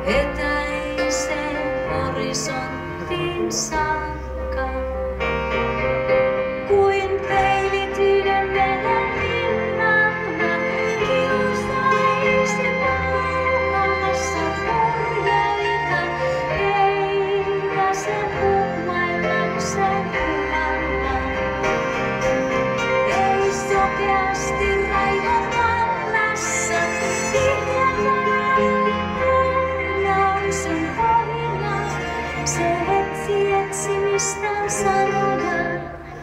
etäiseen horisonttiin saakka. Kuin peilit yhden veden rinnalla, kiusaisi pauhamassa purjeita, eikä se puhmaillakseen puhalla. Ei sokeasti raivon vallassa, nousun pohjalla, se etsi etsimistään sanoja.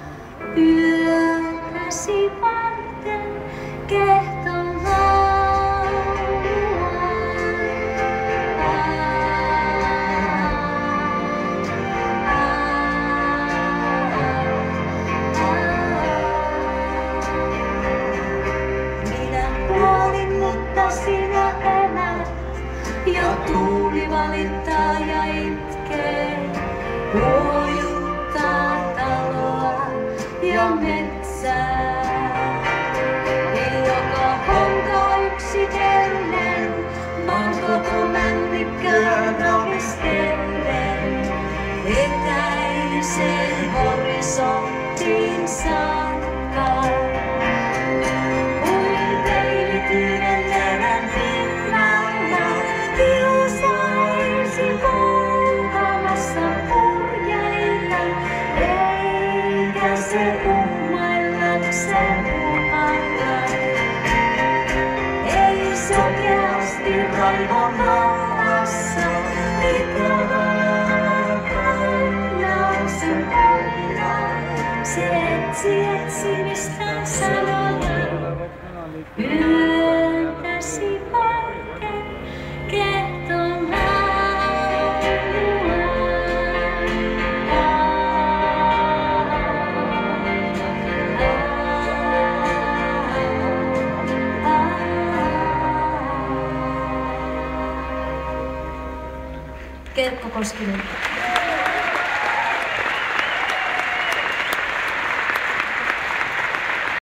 Yötäsi varten kehton laulua. Minä kuolin, mutta sinä elät, ja tuuli valittaa ja itkee, huojuttaa taloa ja metsää. Joka honka yksitellen, maan koko männikkää ravistellen, etäiseen horisonttiin saakka. Kuin peilit yhden levän rinnalla, kiusaisi pauhamassa purjeita, eikä se ummaillakseen puhalla. Ei sokeasti raivon vallassa, ikävää kaunauksen pohjalla. Se etsi etsimistään sanoja. Yötäsi varten kehton Kerkko Koskinen.